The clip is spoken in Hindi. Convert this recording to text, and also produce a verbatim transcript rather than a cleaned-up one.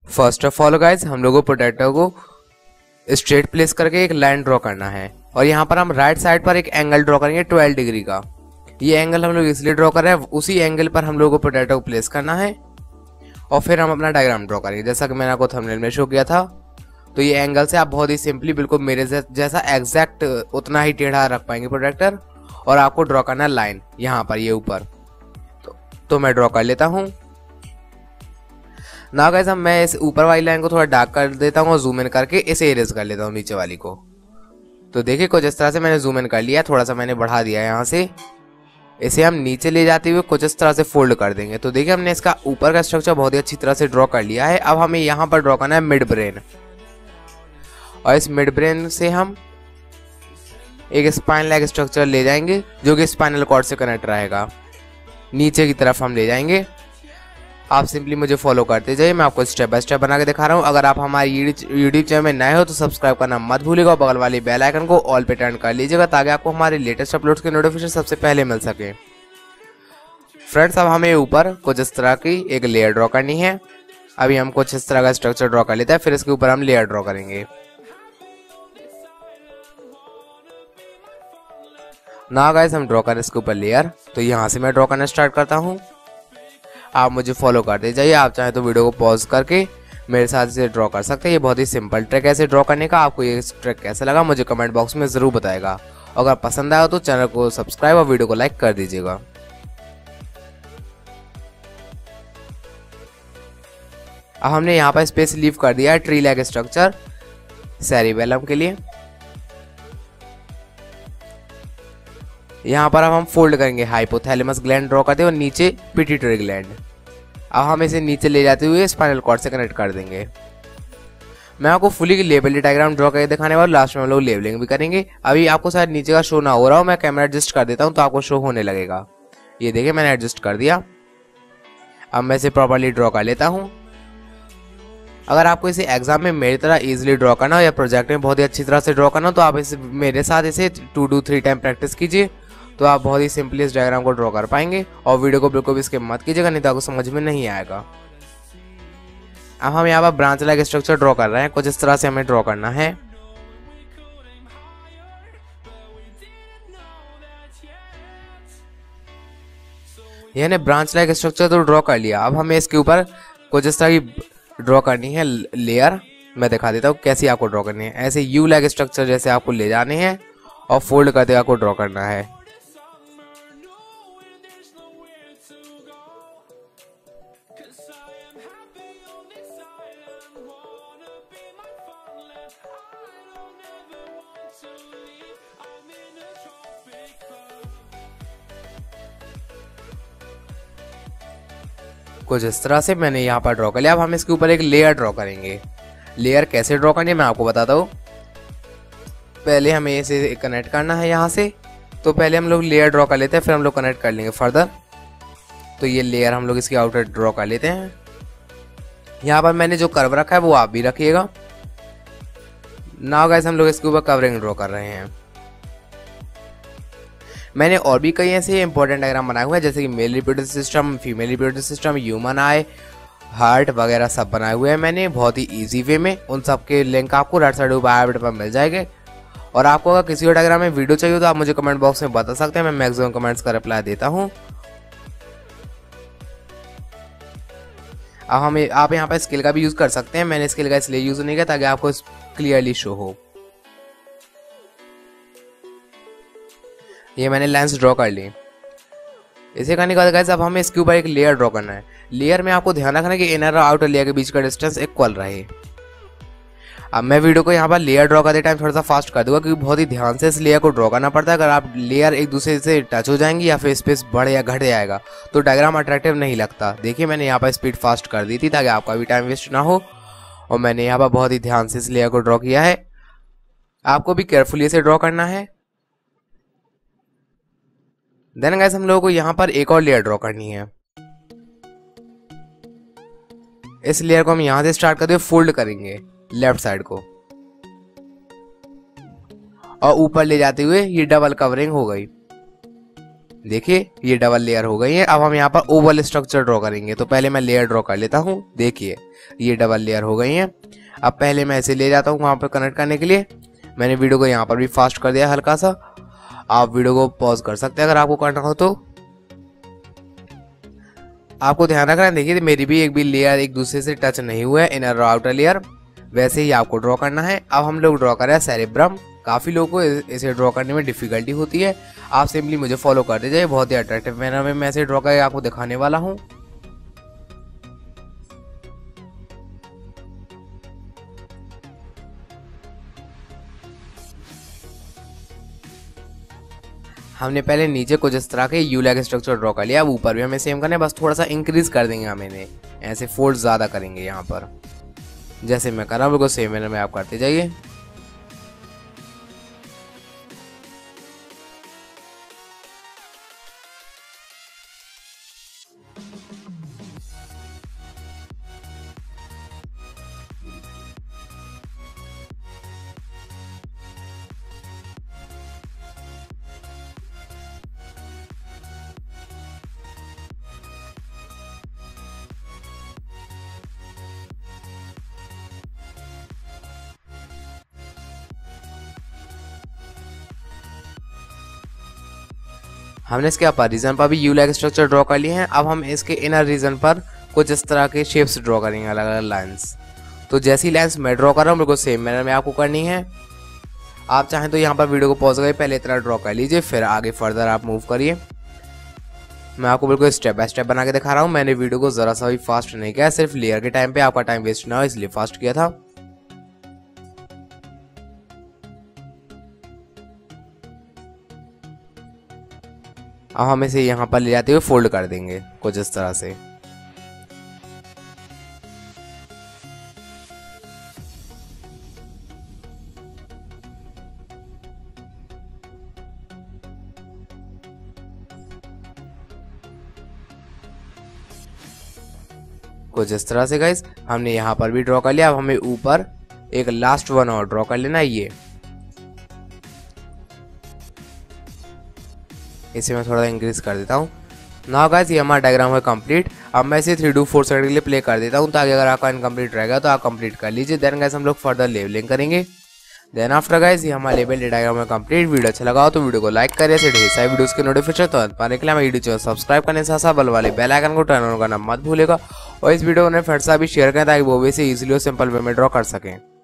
फर्स्ट ऑफ ऑल गाइज हम लोगों को प्रोटेक्टर को स्ट्रेट प्लेस करके एक लाइन ड्रॉ करना है और यहाँ पर हम राइट साइड पर एक एंगल ड्रॉ करेंगे ट्वेल्व डिग्री का। ये एंगल हम लोग इसलिए ड्रॉ कर रहे हैं, उसी एंगल पर हम लोगों को प्रोटेक्टर को प्लेस करना है और फिर हम अपना डायग्राम ड्रॉ करेंगे जैसा कि मैंने आपको थंबनेल में शो किया था। तो ये एंगल से आप बहुत ही सिंपली बिल्कुल मेरे जैसा एग्जैक्ट उतना ही टेढ़ा रख पाएंगे प्रोटेक्टर और आपको ड्रॉ करना है लाइन यहाँ पर ये ऊपर। तो, तो मैं ड्रॉ कर लेता हूँ ना गाइस। हम मैं इस ऊपर वाली लाइन को थोड़ा डार्क कर देता हूँ और जूम इन करके इसे इरेज कर लेता हूँ नीचे वाली को। तो देखिए कुछ इस तरह से मैंने जूम इन कर लिया, थोड़ा सा मैंने बढ़ा दिया यहाँ से। इसे हम नीचे ले जाते हुए कुछ इस तरह से फोल्ड कर देंगे। तो देखिए हमने इसका ऊपर का स्ट्रक्चर बहुत ही अच्छी तरह से ड्रॉ कर लिया है। अब हमें यहाँ पर ड्रॉ करना है मिड ब्रेन और इस मिड ब्रेन से हम एक स्पाइन लाइक स्ट्रक्चर ले जाएंगे जो कि स्पाइनल कॉर्ड से कनेक्ट रहेगा। नीचे की तरफ हम ले जाएंगे। आप सिंपली मुझे फॉलो करते जाइए, मैं आपको स्टेप बाय स्टेप बना के दिखा रहा हूँ। अगर आप हमारे यूट्यूब चैनल में नए हो तो सब्सक्राइब करना मत भूलिएगा और बगल वाली बेल आइकन को ऑल पे टर्न कर लीजिएगा ताकि आपको हमारे लेटेस्ट अपलोड्स के नोटिफिकेशन सबसे पहले मिल सके। फ्रेंड्स अब हमें ऊपर कुछ इस तरह की एक लेयर ड्रॉ करनी है। अभी हम कुछ इस तरह का स्ट्रक्चर ड्रॉ कर लेते हैं, फिर इसके ऊपर हम लेयर ड्रॉ करेंगे। ना गाइस हम ड्रॉ करें इसके ऊपर लेयर। तो यहाँ से मैं ड्रॉ करना स्टार्ट करता हूँ, आप मुझे फॉलो करते जाइए। आप चाहें तो वीडियो को पॉज करके मेरे साथ इसे ड्रॉ कर सकते हैं। ये बहुत ही सिंपल ट्रिक है इसे ड्रॉ करने का। आपको ये ट्रिक कैसा लगा मुझे कमेंट बॉक्स में ज़रूर बताएगा। अगर पसंद आया तो चैनल को सब्सक्राइब और वीडियो को लाइक कर दीजिएगा। अब हमने यहाँ पर स्पेस लीव कर दिया है ट्री लाइक स्ट्रक्चर सेरिबेलम के लिए। यहाँ पर अब हम फोल्ड करेंगे हाइपोथैलेमस ग्लैंड ड्रॉ करते हैं और नीचे पिट्यूटरी ग्लैंड। अब हम इसे नीचे ले जाते हुए स्पाइनल कॉर्ड से कनेक्ट कर देंगे। मैं आपको फुली लेबल डायग्राम ड्रॉ करके दिखाने वाला, लास्ट में हम लोग लेबलिंग भी करेंगे। अभी आपको शायद नीचे का शो ना हो रहा हो, मैं कैमरा एडजस्ट कर देता हूँ तो आपको शो होने लगेगा। ये देखिए मैंने एडजस्ट कर दिया। अब मैं इसे प्रॉपरली ड्रॉ कर लेता हूँ। अगर आपको इसे एग्जाम में मेरी तरह इजीली ड्रॉ करना हो या प्रोजेक्ट में बहुत ही अच्छी तरह से ड्रॉ करना हो तो आप इसे मेरे साथ इसे two to three time practice कीजिए तो आप बहुत ही सिंपली इस डायग्राम को ड्रॉ कर पाएंगे। और वीडियो को बिल्कुल भी स्किप मत कीजिएगा नहीं तो आपको समझ में नहीं आएगा। अब हम यहाँ पर ब्रांच लाइक स्ट्रक्चर ड्रॉ कर रहे हैं, कुछ इस तरह से हमें ड्रॉ करना है। यानी ब्रांच लाइक स्ट्रक्चर तो ड्रॉ कर लिया। अब हमें इसके ऊपर कुछ इस तरह की ड्रॉ करनी है लेयर। मैं दिखा देता हूँ कैसे आपको ड्रॉ करनी है। ऐसे यू लाइक स्ट्रक्चर जैसे आपको ले जाने हैं और फोल्ड करते आपको ड्रॉ करना है। कुछ इस तरह से मैंने यहाँ पर ड्रॉ कर लिया। अब हम इसके ऊपर एक लेयर ड्रॉ करेंगे। लेयर कैसे ड्रॉ करनी है मैं आपको बताता हूँ। पहले हमें इसे कनेक्ट करना है यहाँ से। तो पहले हम लोग लेयर ड्रॉ कर लेते हैं, फिर हम लोग कनेक्ट कर लेंगे फर्दर। तो ये लेयर हम लोग इसकी आउटर ड्रॉ कर लेते हैं। यहाँ पर मैंने जो कर्व रखा है वो आप भी रखिएगा। नाउ गाइस हम लोग इसके ऊपर कवरिंग ड्रॉ कर रहे हैं। मैंने और भी कई ऐसे इंपॉर्टेंट डायग्राम बनाए हुए हैं जैसे कि male reproductive system, female reproductive system, human eye, heart वगैरह सब बनाए हुए हैं मैंने बहुत ही इजी वे में। उन सब के लिंक आपको राइट साइड ऊपर पर मिल जाएंगे। और आपको अगर किसी और डायग्राम में वीडियो चाहिए तो आप मुझे कमेंट बॉक्स में बता सकते हैं, मैं मैक्सिमम कमेंट्स का रिप्लाई देता हूँ। अब हम आप यहाँ पर स्केल का भी यूज कर सकते हैं। मैंने स्केल का इसलिए यूज नहीं किया ताकि आपको क्लियरली शो हो। ये मैंने लाइंस ड्रॉ कर ली। इसे करने के बाद गाइस अब हमें इसके ऊपर एक लेयर ड्रॉ करना है। लेयर में आपको ध्यान रखना है कि इनर और आउटर लेयर के बीच का डिस्टेंस इक्वल रहे। अब मैं वीडियो को यहाँ पर लेयर ड्रॉ करते टाइम थोड़ा सा फास्ट कर दूंगा क्योंकि बहुत ही ध्यान से इस लेयर को ड्रॉ करना पड़ता है। अगर आप लेयर एक दूसरे से टच हो जाएंगी या फिर स्पेस बढ़ या घट जाएगा तो डायग्राम अट्रैक्टिव नहीं लगता। देखिए मैंने यहाँ पर स्पीड फास्ट कर दी थी ताकि आपका भी टाइम वेस्ट ना हो। और मैंने यहाँ पर बहुत ही ध्यान से इस लेयर को ड्रॉ किया है। आपको भी केयरफुली इसे ड्रॉ करना है। देन गाइस हम लोगों को यहाँ पर एक और लेयर ड्रॉ करनी है। इस लेयर को हम यहाँ से स्टार्ट करते हुए फोल्ड करेंगे लेफ्ट साइड को और ऊपर ले जाते हुए ये डबल कवरिंग हो गई। देखिए ये डबल लेयर हो गई है। अब हम यहाँ पर ओवल स्ट्रक्चर ड्रॉ करेंगे। तो पहले मैं लेयर ड्रॉ कर लेता हूँ। देखिए ये डबल लेयर हो गई है। अब पहले मैं ऐसे ले जाता हूँ वहाँ पर कनेक्ट करने के लिए। मैंने वीडियो को यहाँ पर भी फास्ट कर दिया हल्का सा। आप वीडियो को पॉज कर सकते हैं अगर आपको करना हो तो। आपको ध्यान रखना है, देखिए मेरी भी एक भी लेयर एक दूसरे से टच नहीं हुआ है, इनर और आउटर लेयर। वैसे ही आपको ड्रॉ करना है। अब हम लोग ड्रॉ कर रहे हैं सेरेब्रम। काफ़ी लोगों को इसे ड्रॉ करने में डिफिकल्टी होती है। आप सिंपली मुझे फॉलो कर दीजिए, बहुत ही अट्रैक्टिव मैनर में मैं इसे ड्रॉ करके आपको दिखाने वाला हूँ। हमने पहले नीचे कुछ इस तरह के यू लेग स्ट्रक्चर ड्रॉ कर लिया। अब ऊपर भी हमें सेम करना है, बस थोड़ा सा इंक्रीज कर देंगे हम इन्हें, ऐसे फोल्ड ज़्यादा करेंगे यहाँ पर। जैसे मैं कर रहा हूँ बिल्कुल सेम मैनर में आप करते जाइए। हमने इसके अपर रीजन पर भी यू लाइक स्ट्रक्चर ड्रॉ कर लिए हैं। अब हम इसके इनर रीजन पर कुछ इस तरह के शेप्स ड्रॉ करेंगे, अलग अलग लाइंस। तो जैसी लाइंस मैं ड्रॉ कर रहा हूँ बिल्कुल सेम मैनर में आपको करनी है। आप चाहें तो यहाँ पर वीडियो को पॉज करके पहले इतना ड्रॉ कर लीजिए, फिर आगे फर्दर आप मूव करिए। मैं आपको बिल्कुल स्टेप बाय स्टेप बना के दिखा रहा हूँ। मैंने वीडियो को ज़रा सा भी फास्ट नहीं किया, सिर्फ लेयर के टाइम पे आपका टाइम वेस्ट ना हो इसलिए फास्ट किया था। अब हम इसे यहाँ पर ले जाते हुए फोल्ड कर देंगे कुछ इस तरह से। कुछ इस तरह से गाइस हमने यहाँ पर भी ड्रॉ कर लिया। अब हमें ऊपर एक लास्ट वन और ड्रॉ कर लेना है। ये इसे मैं थोड़ा इंक्रीज कर देता हूँ। नाउ गाइस ये हमारा डायग्राम है कंप्लीट। अब मैं इसे थ्री टू फोर सेकंड के लिए प्ले कर देता हूँ ताकि अगर आपका इनकम्प्लीट रहेगा तो आप कंप्लीट कर लीजिए। देन गाइस हम लोग फर्दर लेवलिंग करेंगे। देन आफ्टर गाइस ये हमारा लेवल डायग्राम है कंप्लीट। वीडियो अच्छा लगा हो तो वीडियो को लाइक करें, ऐसे ढेर सारी वीडियोस के नोटिफिकेशन तो पाने के लिए हमारे यूट्यूब चैनल सब्सक्राइब करने से साथ बल वाले बेल आइकन को टर्न ऑन करना मत भूलेगा। और इस वीडियो को फ्रेंड्स से भी शेयर करें ताकि वो भी इसे इजीली और सिंपल वे में ड्रॉ कर सकें।